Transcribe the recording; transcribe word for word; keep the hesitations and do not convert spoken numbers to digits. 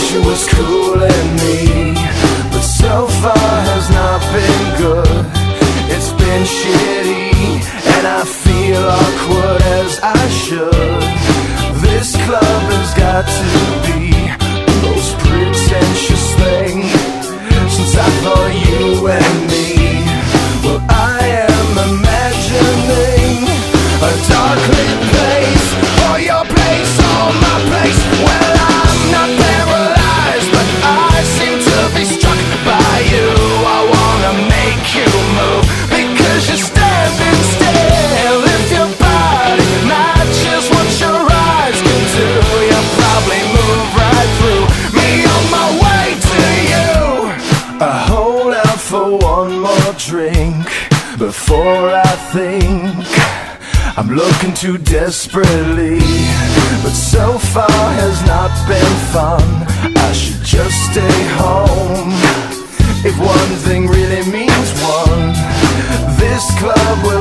she was cooling me, but so far has not been good. It's been shitty, and I feel awkward as I should. This club has got to be the most pretentious thing since I thought you and me. Well, I am imagining a dark lit place, or your place, or my place. Well, I'm not paralyzed, but I seem to be struck by you. I wanna make you move, because you're standing still. If your body matches what your eyes can do, you'll probably move right through me on my way to you. I hold out for one more drink before I think I'm looking too desperately, but so far has not been fun. I should just stay home. If one thing really means one, this club will